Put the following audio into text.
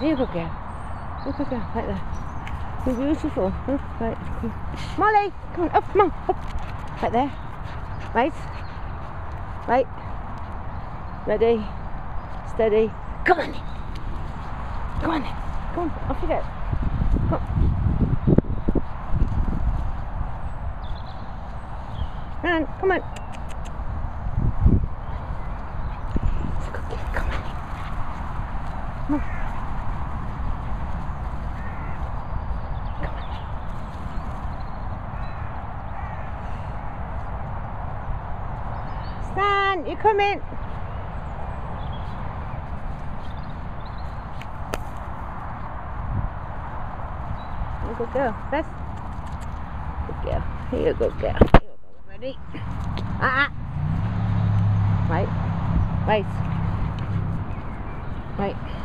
Here you go, girl. Look at girl, right there. You're beautiful. Oh, right, come on. Molly, come on, up, come on, up. Right there. Right. Right. Ready. Steady. Come on. Come on. Come on, off you go. Come on. Run, come on. It's a good girl, come on. Come on. Stan, you come in. You're a good girl. Beth. Good girl. Here you go, girl. Here you go. Ready? Right. Right. Right.